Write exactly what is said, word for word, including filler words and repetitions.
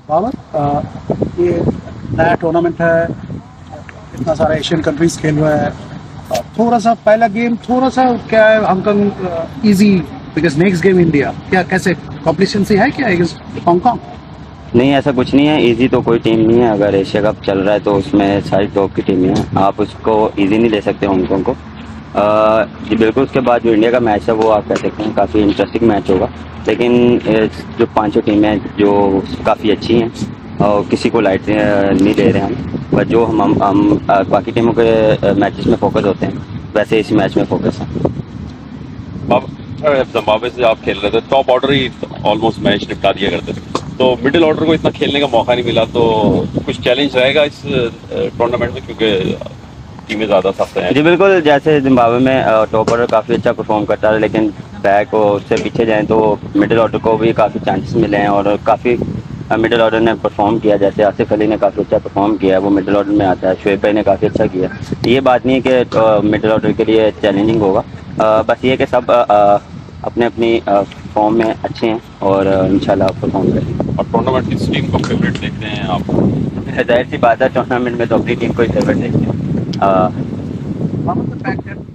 बाबर, अ, ये नया टूर्नामेंट है, इतना सारा एशियन कंट्रीज खेल रहा है, अ, थोड़ा सा पहला गेम थोड़ा सा क्या है, Hong Kong easy because next game India, क्या कैसे कॉम्पिटिशन से है क्या हांगकांग? नहीं, ऐसा कुछ नहीं है। इजी तो कोई टीम नहीं है। अगर एशिया कप चल रहा है तो उसमें सारी टॉप की टीमें हैं, आप उसको इजी नहीं ले सकते हांगकांग को। अ, जी बिल्कुल। उसके बाद जो इंडिया का मैच है वो आप कह सकते हैं काफ़ी इंटरेस्टिंग मैच होगा, लेकिन अ, जो पांचों टीमें हैं जो काफ़ी अच्छी हैं और किसी को लाइट नहीं ले रहे हम, बट जो हम हम, हम अ, बाकी टीमों के मैचेस में फोकस होते हैं वैसे इस मैच में फोकस है। जिम्बाब्वे से आप खेल रहे थे, टॉप ऑर्डर ही ऑलमोस्ट मैच निपटा दिया करते थे, तो मिडिल ऑर्डर को इतना खेलने का मौका नहीं मिला, तो कुछ चैलेंज रहेगा इस टूर्नामेंट में क्योंकि टीमें ज़्यादा सख्त हैं? जी बिल्कुल। जैसे जिम्बाब्वे में टॉप ऑर्डर काफ़ी अच्छा परफॉर्म करता है, लेकिन बैक और उससे पीछे जाएं तो मिडिल ऑर्डर को भी काफ़ी चांसेस मिले हैं और काफ़ी मिडिल ऑर्डर ने परफॉर्म किया। जैसे आसिफ अली ने काफ़ी अच्छा परफॉर्म किया है, वो मिडिल ऑर्डर में आता है। शोएब भाई ने काफ़ी अच्छा किया। ये बात नहीं है कि मिडिल ऑर्डर के लिए चैलेंजिंग होगा, अ, बस ये कि सब अ, अपने अपनी फॉर्म में अच्छे हैं और इंशाल्लाह परफॉर्म करेंगे। और टूर्नामेंट किस टीम को फेवरेट देखते हैं आप? जाहिर सी बात है, टूर्नामेंट में तो अपनी टीम को ही फेवरेट देखते हैं। Babar, the fact that